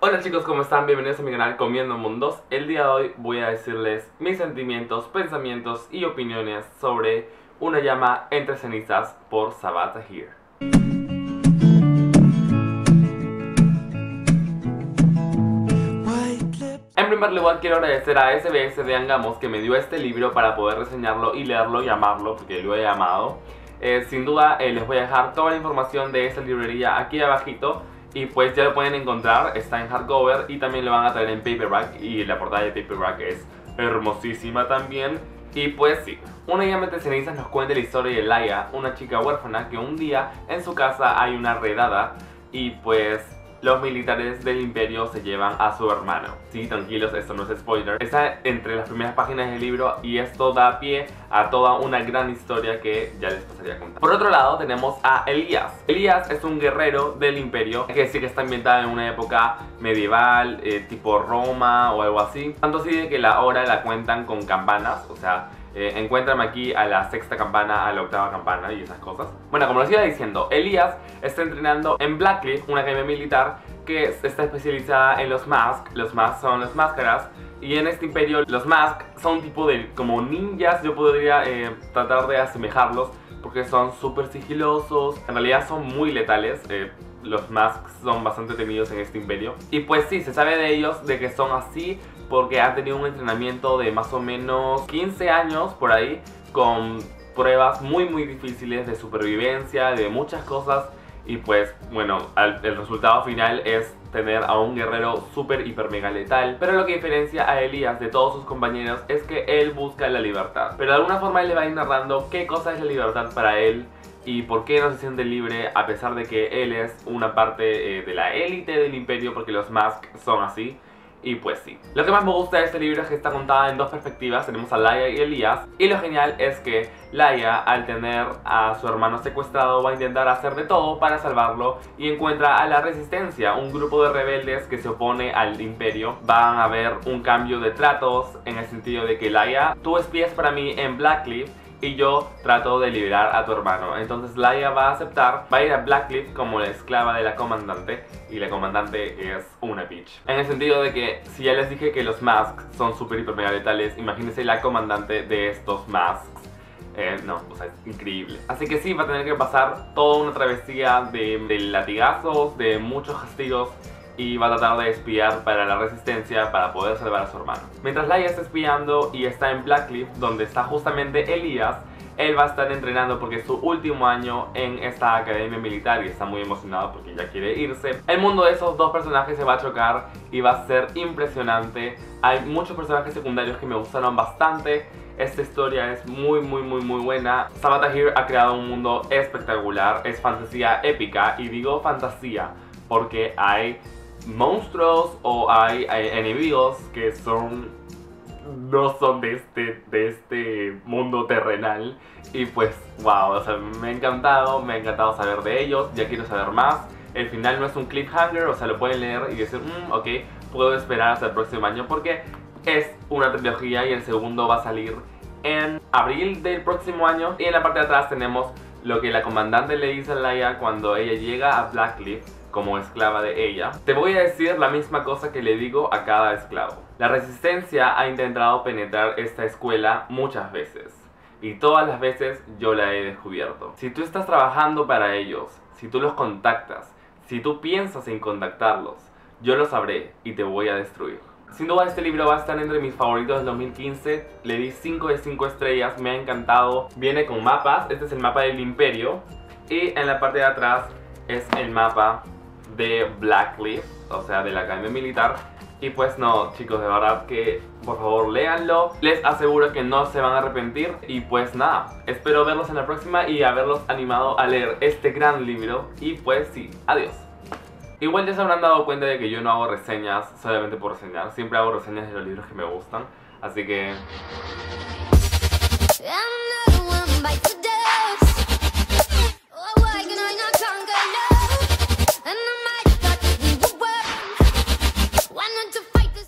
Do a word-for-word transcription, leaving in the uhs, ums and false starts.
Hola chicos, ¿cómo están? Bienvenidos a mi canal Comiendo Mundos. El día de hoy voy a decirles mis sentimientos, pensamientos y opiniones sobre Una llama entre cenizas por Sabaa Tahir. En primer lugar quiero agradecer a S B S de Angamos que me dio este libro para poder reseñarlo y leerlo y amarlo, porque lo he amado. eh, Sin duda eh, les voy a dejar toda la información de esta librería aquí abajito. Y pues ya lo pueden encontrar, está en hardcover y también lo van a traer en paperback. Y la portada de paperback es hermosísima también. Y pues sí, Una llama entre cenizas nos cuenta la historia de Laia, una chica huérfana que un día en su casa hay una redada y pues los militares del imperio se llevan a su hermano. Sí, tranquilos, esto no es spoiler. Está entre las primeras páginas del libro y esto da pie a toda una gran historia que ya les pasaría a contar. Por otro lado tenemos a Elías. Elías es un guerrero del imperio, es decir que está ambientada en una época medieval, eh, tipo Roma o algo así. Tanto así de que la hora la cuentan con campanas, o sea... Eh, encuéntrame aquí a la sexta campana, a la octava campana y esas cosas. Bueno, como les iba diciendo, Elías está entrenando en Blackcliff, una academia militar que está especializada en los Mask. Los Mask son las máscaras. Y en este imperio los Mask son un tipo de como ninjas. Yo podría eh, tratar de asemejarlos porque son súper sigilosos. En realidad son muy letales. eh, Los Mask son bastante temidos en este imperio. Y pues sí, se sabe de ellos de que son así porque han tenido un entrenamiento de más o menos quince años por ahí, con pruebas muy muy difíciles de supervivencia, de muchas cosas. Y pues bueno, el resultado final es tener a un guerrero súper hiper mega letal. Pero lo que diferencia a Elías de todos sus compañeros es que él busca la libertad. Pero de alguna forma él le va a ir narrando qué cosa es la libertad para él y por qué no se siente libre a pesar de que él es una parte eh, de la élite del imperio, porque los Mask son así. Y pues sí, lo que más me gusta de este libro es que está contada en dos perspectivas. Tenemos a Laia y Elías. Y lo genial es que Laia, al tener a su hermano secuestrado, va a intentar hacer de todo para salvarlo. Y encuentra a la Resistencia, un grupo de rebeldes que se opone al imperio. Van a haber un cambio de tratos en el sentido de que Laia, tú espías para mí en Blackcliff y yo trato de liberar a tu hermano. Entonces Laia va a aceptar, va a ir a Blackcliff como la esclava de la comandante. Y la comandante es una bitch. En el sentido de que si ya les dije que los Masks son súper hiper mega letales, imagínense la comandante de estos Masks. Eh, no, o sea, es increíble. Así que sí, va a tener que pasar toda una travesía de, de latigazos, de muchos castigos. Y va a tratar de espiar para la Resistencia para poder salvar a su hermano. Mientras Laia está espiando y está en Blackcliff, donde está justamente Elías, él va a estar entrenando porque es su último año en esta academia militar y está muy emocionado porque ya quiere irse. El mundo de esos dos personajes se va a chocar y va a ser impresionante. Hay muchos personajes secundarios que me gustaron bastante. Esta historia es muy muy muy muy buena. Sabaa Tahir ha creado un mundo espectacular. Es fantasía épica, y digo fantasía porque hay monstruos o hay, hay enemigos que son no son de este, de este mundo terrenal. Y pues wow, o sea, me ha encantado, me ha encantado saber de ellos, ya quiero saber más. El final no es un cliffhanger, o sea, lo pueden leer y decir, mmm, ok, puedo esperar hasta el próximo año porque es una trilogía y el segundo va a salir en abril del próximo año. Y en la parte de atrás tenemos lo que la comandante le dice a Laia cuando ella llega a Blackcliff como esclava de ella. Te voy a decir la misma cosa que le digo a cada esclavo. La Resistencia ha intentado penetrar esta escuela muchas veces y todas las veces yo la he descubierto. Si tú estás trabajando para ellos, si tú los contactas, si tú piensas en contactarlos, yo lo sabré y te voy a destruir. Sin duda este libro va a estar entre mis favoritos del dos mil quince. Le di cinco de cinco estrellas, me ha encantado. Viene con mapas, este es el mapa del imperio y en la parte de atrás es el mapa de Blackcliff, o sea, de la academia militar. Y pues no, chicos, de verdad que por favor léanlo. Les aseguro que no se van a arrepentir. Y pues nada, espero verlos en la próxima y haberlos animado a leer este gran libro. Y pues sí, adiós. Igual ya se habrán dado cuenta de que yo no hago reseñas solamente por reseñar. Siempre hago reseñas de los libros que me gustan. Así que...